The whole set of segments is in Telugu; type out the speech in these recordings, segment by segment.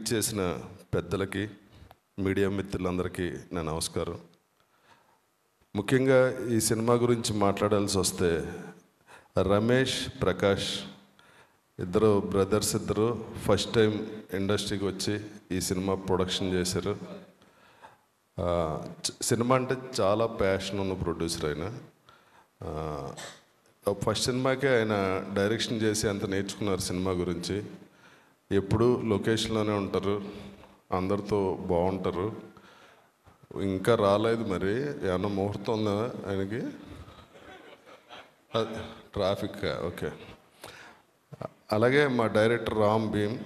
విచ్చేసిన పెద్దలకి, మీడియా మిత్రులందరికీ నా నమస్కారం. ముఖ్యంగా ఈ సినిమా గురించి మాట్లాడాల్సి వస్తే, రమేష్, ప్రకాష్ ఇద్దరు బ్రదర్స్, ఇద్దరు ఫస్ట్ టైం ఇండస్ట్రీకి వచ్చి ఈ సినిమా ప్రొడక్షన్ చేశారు. సినిమా అంటే చాలా ప్యాషన్ ఉన్న ప్రొడ్యూసర్ ఆయన. ఫస్ట్ సినిమాకే ఆయన డైరెక్షన్ చేసి అంత నేర్చుకున్నారు సినిమా గురించి. ఎప్పుడు లొకేషన్లోనే ఉంటారు, అందరితో బాగుంటారు. ఇంకా రాలేదు, మరి ఏమన్నా ముహూర్తం ఉందా ఆయనకి? Traffic, okay. అలాగే మా డైరెక్టర్ రామ్ భీమ్,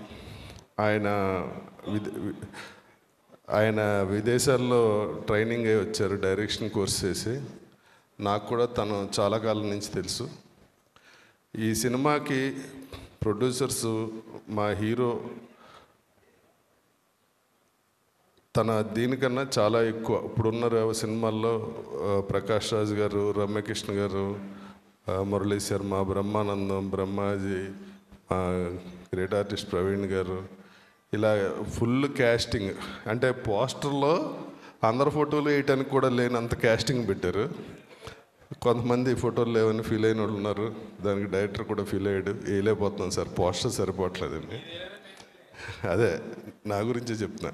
ఆయన విదేశాల్లో ట్రైనింగ్ అయ్యి వచ్చారు, డైరెక్షన్ కోర్స్ చేసి. నాకు కూడా తను చాలా కాలం నుంచి తెలుసు. ఈ సినిమాకి ప్రొడ్యూసర్స్, మా హీరో తన దీనికన్నా చాలా ఎక్కువ. ఇప్పుడున్న సినిమాల్లో ప్రకాష్ రాజ్ గారు, రమ్యకృష్ణ గారు, మురళీ శర్మ, బ్రహ్మానందం, బ్రహ్మాజీ, గ్రేట్ ఆర్టిస్ట్ ప్రవీణ్ గారు, ఇలా ఫుల్ క్యాస్టింగ్. అంటే పోస్టర్లో అందరు ఫోటోలు వేయటానికి కూడా లేనంత క్యాస్టింగ్ పెట్టారు. కొంతమంది ఫోటోలు లేవని ఫీల్ అయిన వాళ్ళు ఉన్నారు. దానికి డైరెక్టర్ కూడా ఫీల్ అయ్యాడు, వేయలేకపోతున్నాను సార్, పోస్టర్ సరిపోవట్లేదండి. అదే నా గురించే చెప్తున్నా.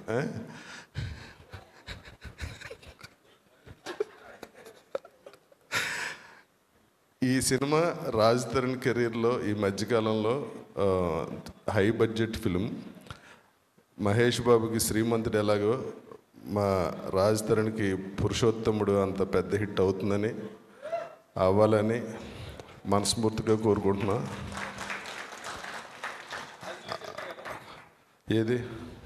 ఈ సినిమా రాజ్ తరుణ్ కెరీర్లో ఈ మధ్యకాలంలో హై బడ్జెట్ ఫిలిం. మహేష్ బాబుకి శ్రీమంతుడు ఎలాగో మా రాజ్ తరుణ్కి పురుషోత్తముడు అంత పెద్ద హిట్ అవుతుందని, అవ్వాలని మనస్ఫూర్తిగా కోరుకుంటున్నా. ఏది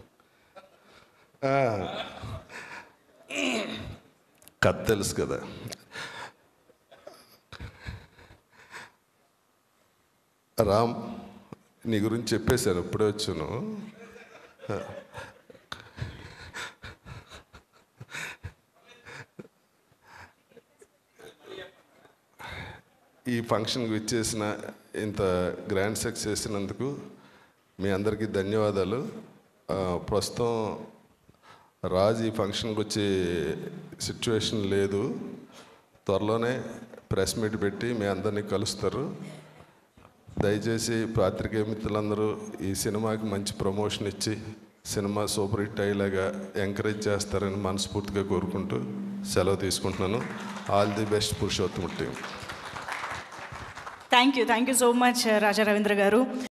కథ తెలుసు కదా. రామ్, నీ గురించి చెప్పేశాను, ఇప్పుడే వచ్చాను. ఈ ఫంక్షన్కి విచ్చేసిన, ఇంత గ్రాండ్ సక్సెస్ చేసినందుకు మీ అందరికీ ధన్యవాదాలు. ప్రస్తుతం రాజ్ ఈ ఫంక్షన్కి వచ్చే సిచ్యువేషన్ లేదు. త్వరలోనే ప్రెస్ మీట్ పెట్టి మీ అందరినీ కలుస్తారు. దయచేసి పాత్రికేయ మిత్రులందరూ ఈ సినిమాకి మంచి ప్రమోషన్ ఇచ్చి సినిమా సూపర్ హిట్ అయ్యేలాగా ఎంకరేజ్ చేస్తారని మనస్ఫూర్తిగా కోరుకుంటూ సెలవు తీసుకుంటున్నాను. All the best Purushothama team. Thank you so much Raja Ravindra గారు.